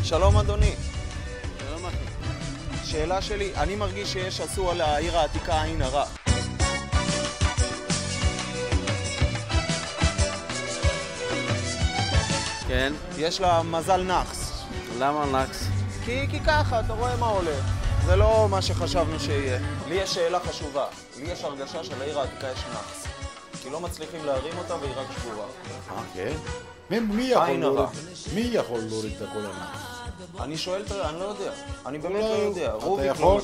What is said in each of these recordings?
שלום אדוני. שלום אחי. שאלה שלי, אני מרגיש שיש עשו על העיר העתיקה עין הרע. כן? יש לה מזל נחס. למה נקס? כי ככה, אתה רואה מה עולה. זה לא מה שחשבנו שיהיה. לי יש שאלה חשובה. לי יש הרגשה שלעיר העתיקה יש נחס. כי לא מצליחים להרים אותה והיא רק שבורה. כן? מי יכול להוריד את הכל הנח? אני שואל, אני לא יודע. אני באמת לא יודע. אתה יכול?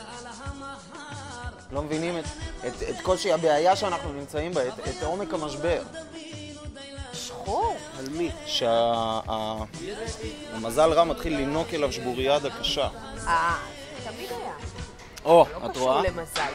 לא מבינים את קושי הבעיה שאנחנו נמצאים בה, את עומק המשבר. שחור? על מי? שהמזל רע מתחיל לנוק אליו שבוריאדה קשה. תמיד היה. או, לא את קשור רואה? למזל.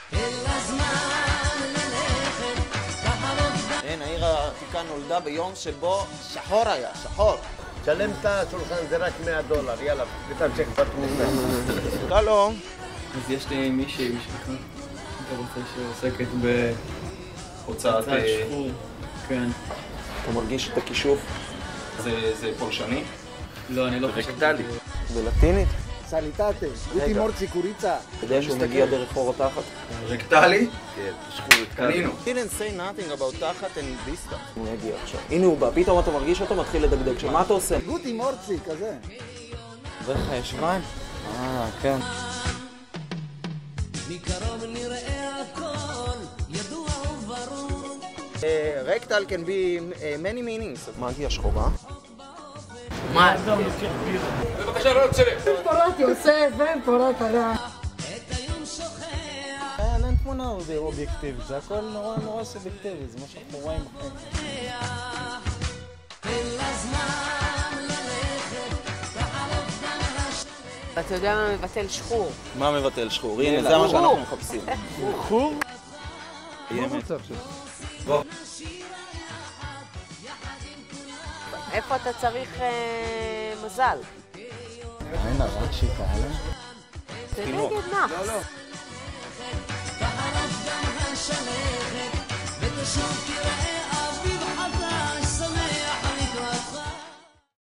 אין, העיר העתיקה נולדה ביום שבו שחור היה, שחור. שלם את השולחן, זה רק $100, יאללה, ותמשיך בתמונה. שלום. אז יש לי מישהי בשבילך, אתה רוצה שעוסקת הוצאת שחור. כן. אתה מרגיש את הכישוף? זה פולשני? לא, אני לא חושב. רקטלי. בלטינית? סליטטה, גוטי מורצי קוריצה. אתה יודע שהוא מגיע דרך אור התחת? רקטלי? כן, שחור רקטלי. קנינו. He didn't say nothing about תחת and vista. הוא מגיע עכשיו. הנה הוא בא, פתאום אתה מרגיש אותו מתחיל לדגדג. שמה אתה עושה? גוטי מורצי, כזה. זה חשבן? כן. רקטל can be many meanings. מגיה שחורה? מה? בבקשה, לא יוצא. פורת יוסף ואין פורת הרע. אין תמונה אובייקטיבית, זה הכל נורא סובייקטיבי, זה מה שאנחנו רואים בחיים. אתה יודע מה מבטל שחור? מה מבטל שחור? הנה, זה מה שאנחנו מחפשים. חור? בוא. איפה אתה צריך מזל? אין הרע שכאלה? זה נגד נחס. לא.